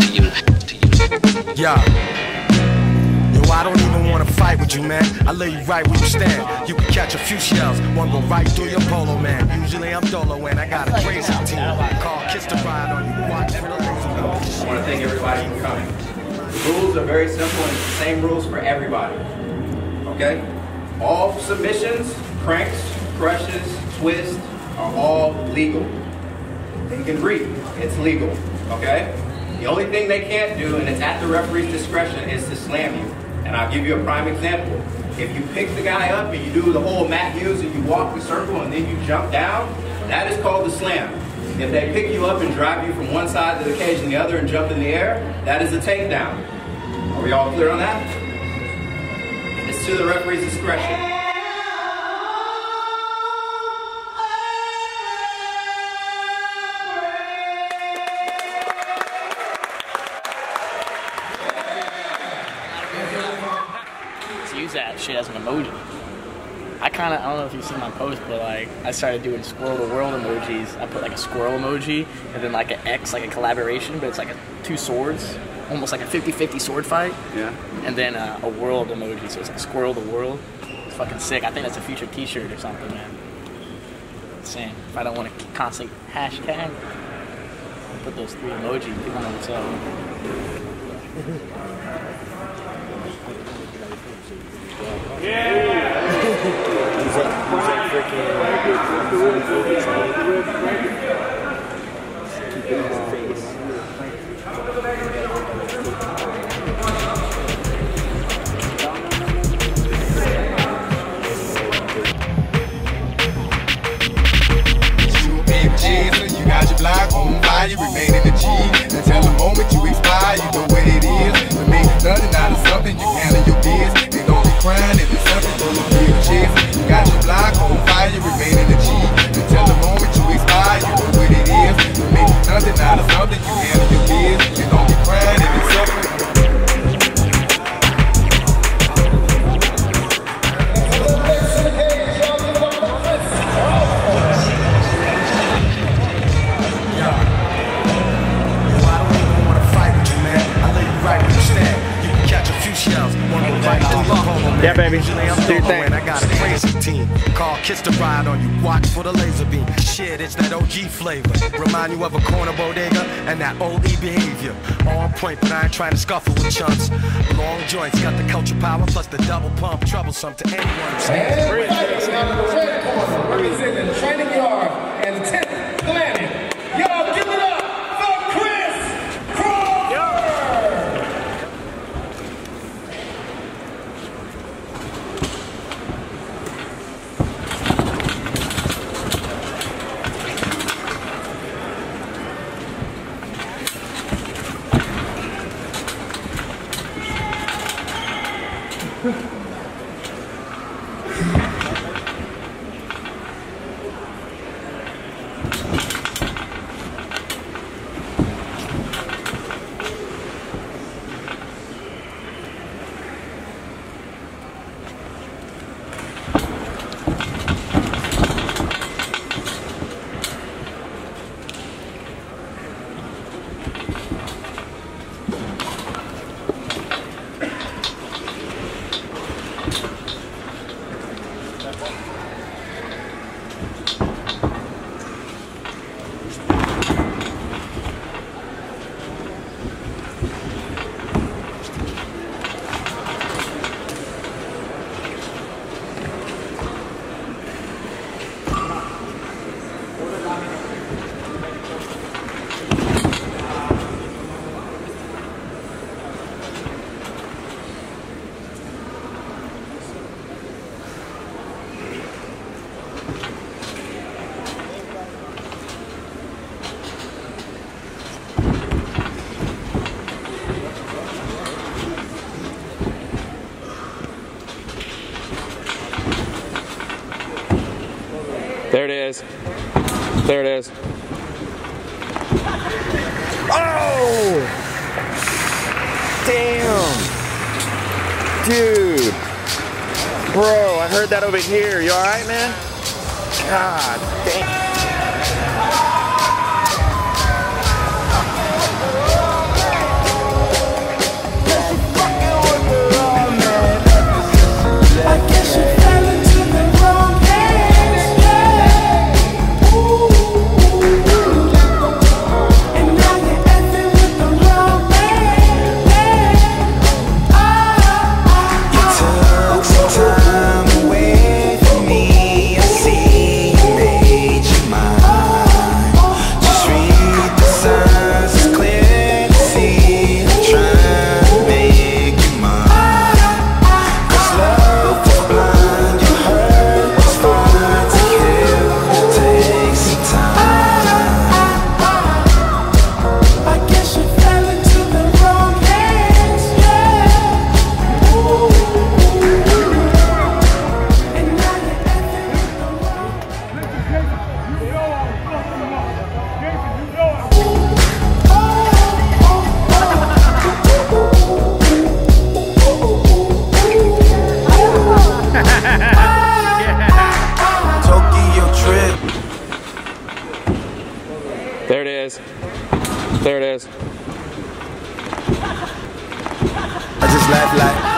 Yeah. Yo, I don't even wanna fight with you, man. I lay you right where you stand. You can catch a few shells, one go right through your polo, man. Usually I'm dolo and I got a crazy team. Call Kiss the Ride on you, watch for the laser. I want to thank everybody for coming. The rules are very simple and it's the same rules for everybody. Okay? All submissions, cranks, crushes, twists are all legal. They can breathe. It's legal. Okay? The only thing they can't do, and it's at the referee's discretion, is to slam you. And I'll give you a prime example. If you pick the guy up and you do the whole Matt Hughes and you walk the circle and then you jump down, that is called the slam. If they pick you up and drive you from one side of the cage and the other and jump in the air, that is a takedown. Are we all clear on that? It's to the referee's discretion. Use that shit as an emoji. I don't know if you've seen my post, but like I started doing squirrel to world emojis. I put like a squirrel emoji and then like an X, like a collaboration, but it's like two swords, almost like a 50-50 sword fight. Yeah. And then a world emoji, so it's like squirrel to world. It's fucking sick. I think that's a future t-shirt or something, man. Insane. If I don't want to constantly hashtag, I'll put those 3 emojis. People know what's up. Yeah! He's like freaking keep it in his face. You got your block on fire, you remain in the G. Until the moment you expire, you know what it is. To make nothing out of something, you handle your biz. They don't be crying if it's something full of big chicks. You got your block on fire, you remain in the G. Until the moment you expire, you know what it is. To make nothing out of something, you handle your biz. They don't be crying if it's something. Yeah, baby. Do your thing. I got a crazy team. Call Kiss the Ride on you. Watch for the laser beam. Shit, it's that OG flavor. Remind you of a corner bodega and that old E behavior. On point, but I ain't trying to scuffle with chumps. Long joints got the culture power plus the double pump. Troublesome to anyone who stands. Representing the training yard and the 10th planet. Y'all give it up for Chris Crawford! There it is. There it is. Oh! Damn! Dude! Bro, I heard that over here. You alright, man? God damn. like